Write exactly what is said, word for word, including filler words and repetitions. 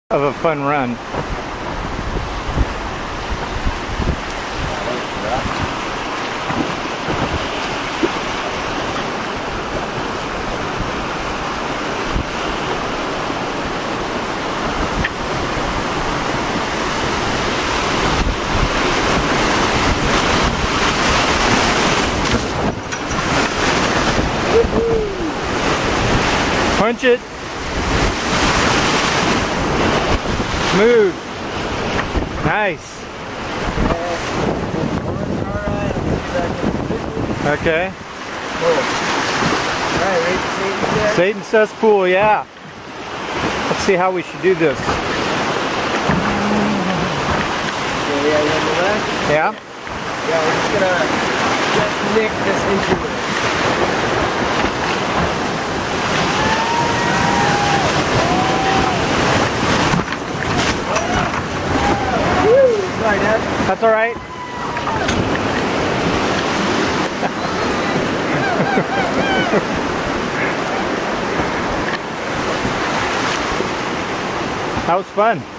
Of a fun run. Punch it. Smooth. Nice. Okay. Alright, ready for Satan's Satan's cesspool, yeah. Let's see how we should do this. Yeah, yeah, you want the left? Yeah? Yeah, we're just gonna just nick this into it. Sorry, Dad. That's all right. That was fun.